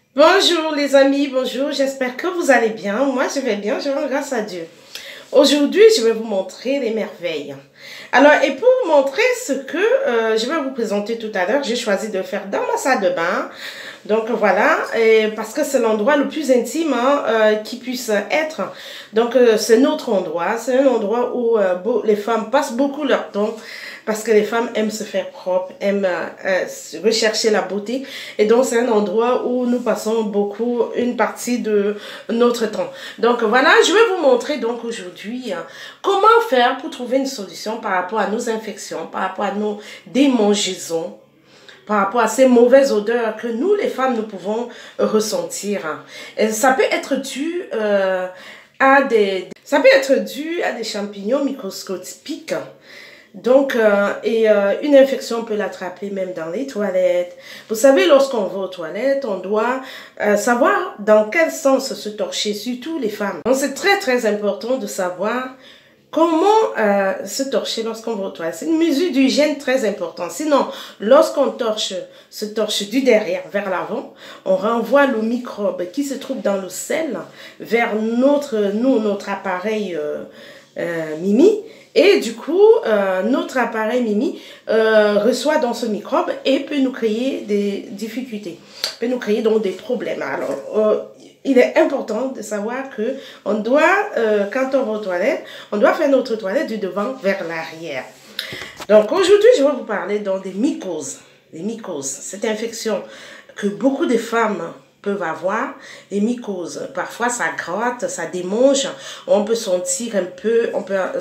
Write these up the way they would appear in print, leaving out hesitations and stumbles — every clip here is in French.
Bonjour les amis, bonjour, j'espère que vous allez bien. Moi je vais bien, je rends grâce à Dieu. Aujourd'hui, je vais vous montrer les merveilles. Alors, et pour vous montrer ce que je vais vous présenter tout à l'heure, j'ai choisi de le faire dans ma salle de bain. Donc voilà, et parce que c'est l'endroit le plus intime qui puisse être. Donc c'est notre endroit, c'est un endroit où les femmes passent beaucoup leur temps. Parce que les femmes aiment se faire propre, aiment rechercher la beauté. Et donc, c'est un endroit où nous passons beaucoup, une partie de notre temps. Donc, voilà, je vais vous montrer donc aujourd'hui comment faire pour trouver une solution par rapport à nos infections, par rapport à nos démangeaisons, par rapport à ces mauvaises odeurs que nous, les femmes, nous pouvons ressentir. Et ça peut être dû à des... Ça peut être dû à des champignons microscopiques. Donc, une infection peut l'attraper même dans les toilettes. Vous savez, lorsqu'on va aux toilettes, on doit savoir dans quel sens se torcher, surtout les femmes. Donc, c'est très, très important de savoir comment se torcher lorsqu'on va aux toilettes. C'est une mesure d'hygiène très importante. Sinon, lorsqu'on se torche du derrière vers l'avant, on renvoie le microbe qui se trouve dans le sel vers notre appareil Mimi. Et du coup, notre appareil Mimi reçoit dans ce microbe et peut nous créer des difficultés, peut nous créer donc des problèmes. Alors, il est important de savoir que on doit, quand on va aux toilettes, on doit faire notre toilette du devant vers l'arrière. Donc aujourd'hui, je vais vous parler donc des mycoses. Les mycoses, cette infection que beaucoup de femmes peuvent avoir, les mycoses. Parfois, ça gratte, ça démange. On peut sentir un peu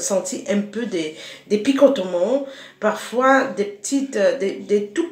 des picotements. Parfois, des tout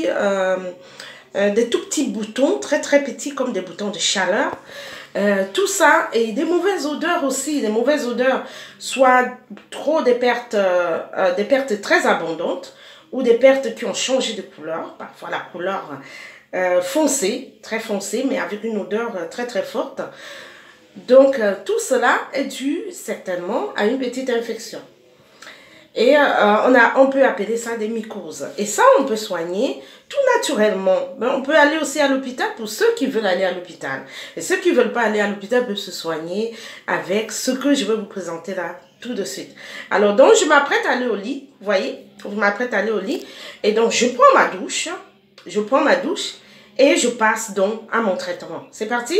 petits boutons, très très petits, comme des boutons de chaleur. Tout ça, et des mauvaises odeurs aussi, des mauvaises odeurs, soit trop des pertes très abondantes, ou des pertes qui ont changé de couleur, parfois la couleur foncée, très foncée, mais avec une odeur très très forte. Donc tout cela est dû certainement à une petite infection. Et on peut appeler ça des mycoses. Et ça, on peut soigner tout naturellement. Mais on peut aller aussi à l'hôpital pour ceux qui veulent aller à l'hôpital. Et ceux qui ne veulent pas aller à l'hôpital peuvent se soigner avec ce que je vais vous présenter là tout de suite. Alors, donc, je m'apprête à aller au lit. Vous voyez, je m'apprête à aller au lit. Et donc, je prends ma douche. Je prends ma douche et je passe donc à mon traitement. C'est parti?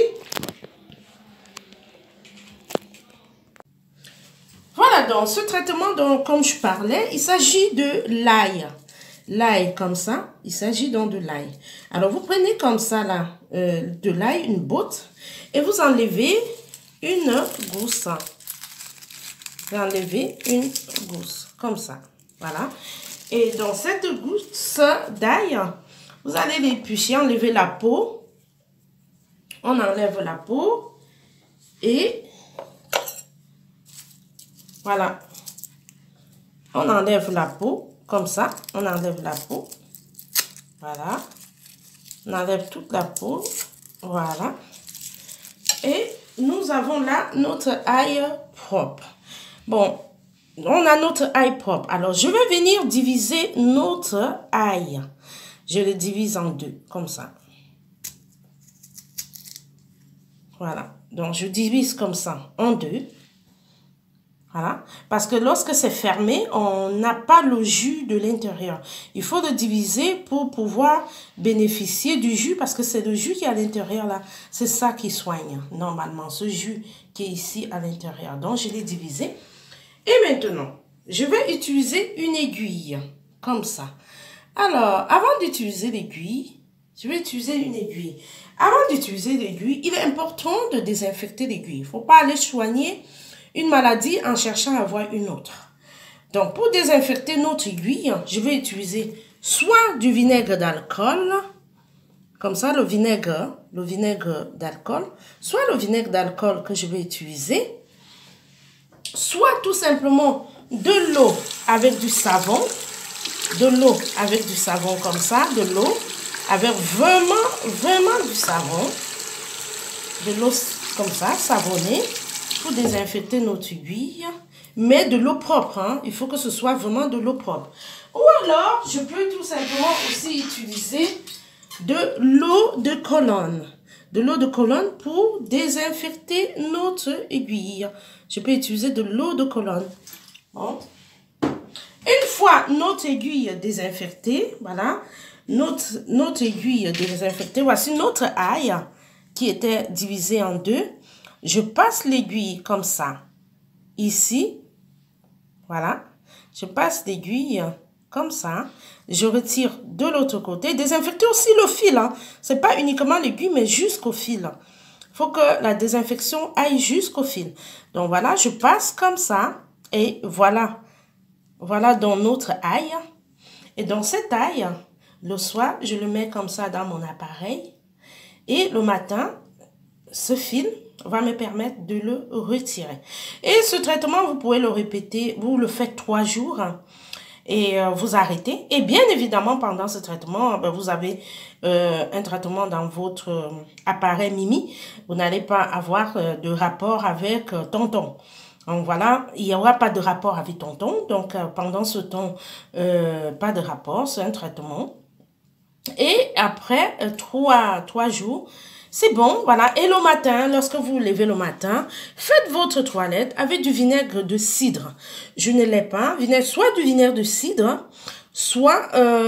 Voilà, donc ce traitement, donc, comme je parlais, il s'agit de l'ail. L'ail comme ça, il s'agit donc de l'ail. Alors, vous prenez comme ça, là, de l'ail, une botte, et vous enlevez une gousse. Vous enlevez une gousse, comme ça. Voilà. Et dans cette gousse d'ail, vous allez l'éplucher, enlever la peau. On enlève la peau et voilà. On enlève la peau, comme ça. On enlève la peau. Voilà. On enlève toute la peau. Voilà. Et nous avons là notre ail propre. Bon, on a notre ail propre. Alors, je vais venir diviser notre ail. Je le divise en deux, comme ça. Voilà. Donc, je divise comme ça en deux. Voilà. Parce que lorsque c'est fermé, on n'a pas le jus de l'intérieur. Il faut le diviser pour pouvoir bénéficier du jus, parce que c'est le jus qui est à l'intérieur là. C'est ça qui soigne, normalement, ce jus qui est ici à l'intérieur. Donc, je l'ai divisé. Et maintenant, je vais utiliser une aiguille, comme ça. Alors, avant d'utiliser l'aiguille, je vais utiliser une aiguille. Avant d'utiliser l'aiguille, il est important de désinfecter l'aiguille. Il ne faut pas aller soigner une maladie en cherchant à avoir une autre. Donc, pour désinfecter notre aiguille, je vais utiliser soit du vinaigre d'alcool, comme ça, le vinaigre d'alcool, soit le vinaigre d'alcool que je vais utiliser, soit tout simplement de l'eau avec du savon, comme ça, de l'eau avec vraiment du savon, de l'eau comme ça, savonnée, pour désinfecter notre aiguille, mais de l'eau propre, hein. Il faut que ce soit vraiment de l'eau propre. Ou alors, je peux tout simplement aussi utiliser de l'eau de colonne. De l'eau de colonne pour désinfecter notre aiguille. Je peux utiliser de l'eau de colonne. Bon. Une fois notre aiguille désinfectée, voilà, notre aiguille désinfectée, voici notre ail qui était divisé en deux. Je passe l'aiguille comme ça, ici, voilà, je passe l'aiguille comme ça, je retire de l'autre côté, désinfecter aussi le fil, hein. C'est pas uniquement l'aiguille, mais jusqu'au fil. Il faut que la désinfection aille jusqu'au fil. Donc voilà, je passe comme ça, et voilà. Voilà dans notre ail. Et dans cet ail, le soir, je le mets comme ça dans mon appareil. Et le matin, ce fil va me permettre de le retirer. Et ce traitement, vous pouvez le répéter, vous le faites 3 jours et vous arrêtez. Et bien évidemment, pendant ce traitement, vous avez un traitement dans votre appareil Mimi. Vous n'allez pas avoir de rapport avec tonton. Donc voilà, il n'y aura pas de rapport avec tonton. Donc pendant ce temps, pas de rapport, c'est un traitement. Et après 3 jours, c'est bon, voilà. Et le matin, lorsque vous vous levez le matin, faites votre toilette avec du vinaigre de cidre. Je ne l'ai pas, soit du vinaigre de cidre, soit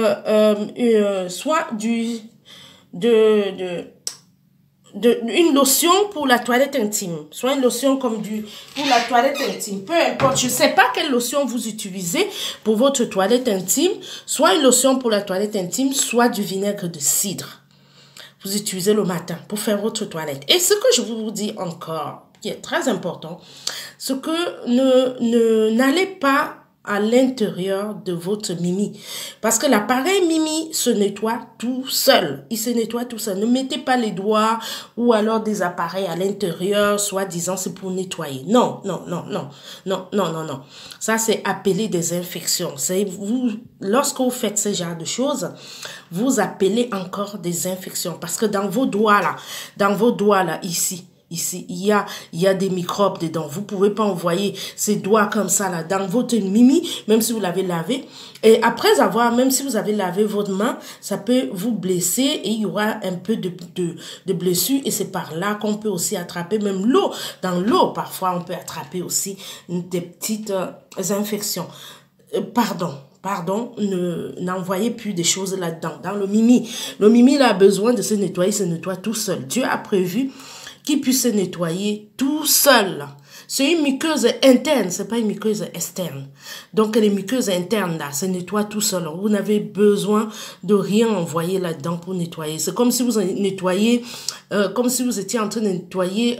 une lotion pour la toilette intime, soit une lotion comme pour la toilette intime, peu importe, je ne sais pas quelle lotion vous utilisez pour votre toilette intime, soit une lotion pour la toilette intime, soit du vinaigre de cidre. Vous utilisez le matin pour faire votre toilette. Et ce que je vous dis encore, qui est très important, c'est que n'allez pas à l'intérieur de votre Mimi. Parce que l'appareil Mimi se nettoie tout seul. Il se nettoie tout seul. Ne mettez pas les doigts ou alors des appareils à l'intérieur, soi-disant c'est pour nettoyer. Non, non, non, non, non, non, non, non. Ça, c'est appeler des infections. C'est vous, lorsque vous faites ce genre de choses, vous appelez encore des infections. Parce que dans vos doigts là, ici, il y a des microbes dedans. Vous pouvez pas envoyer ces doigts comme ça là dans votre Mimi, même si vous l'avez lavé. Et après avoir, même si vous avez lavé votre main, ça peut vous blesser et il y aura un peu de blessure. Et c'est par là qu'on peut aussi attraper même l'eau. Dans l'eau, parfois, on peut attraper aussi des petites infections. Pardon, n'envoyez plus des choses là-dedans. Dans le Mimi. Le Mimi, il a besoin de se nettoyer, il se nettoie tout seul. Dieu a prévu qui puisse se nettoyer tout seul. C'est une muqueuse interne, c'est pas une muqueuse externe. Donc les muqueuses internes là, se nettoient tout seul. Vous n'avez besoin de rien envoyer là-dedans pour nettoyer. C'est comme si vous nettoyez, comme si vous étiez en train de nettoyer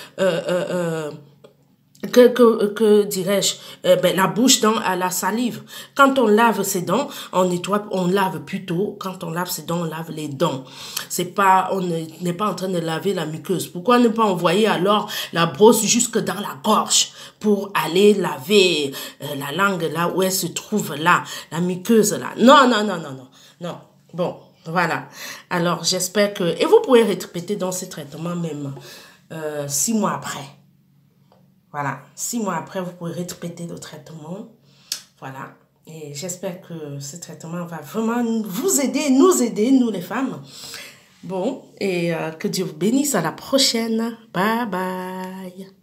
que dirais-je, la bouche à la salive. Quand on lave ses dents, on lave plutôt. Quand on lave ses dents, on lave les dents. On n'est pas en train de laver la muqueuse. Pourquoi ne pas envoyer alors la brosse jusque dans la gorge pour aller laver la langue là où elle se trouve là, la muqueuse là. Non, non, non, non, non, non. Bon, voilà. Alors, j'espère que... Et vous pouvez répéter dans ces traitements même 6 mois après. Voilà, 6 mois après, vous pouvez répéter le traitement. Voilà, et j'espère que ce traitement va vraiment vous aider, nous les femmes. Bon, et que Dieu vous bénisse. À la prochaine. Bye bye.